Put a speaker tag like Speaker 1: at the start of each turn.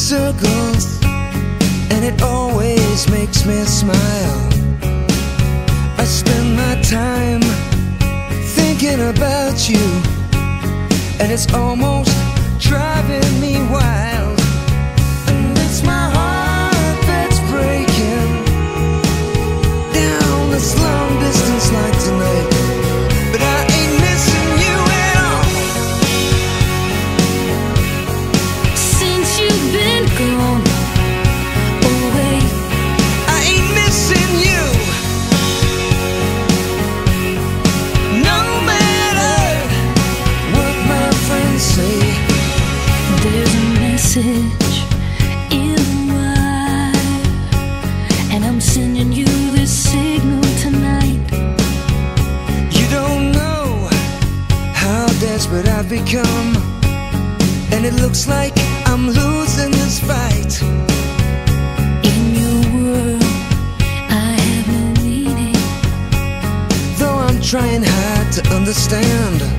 Speaker 1: circles, and it always makes me smile. I spend my time thinking about you, and it's almost driving me wild. And it's my heart that's breaking down this long distance like tonight. But I ain't missing you at all.
Speaker 2: Since you've been gone away,
Speaker 1: I ain't missing you. No matter what my friends say,
Speaker 2: there's a message in the wire, and I'm sending you this signal tonight.
Speaker 1: You don't know how desperate I've become, and it looks like I'm losing this fight.
Speaker 2: In your world, I have no meaning,
Speaker 1: Though I'm trying hard to understand.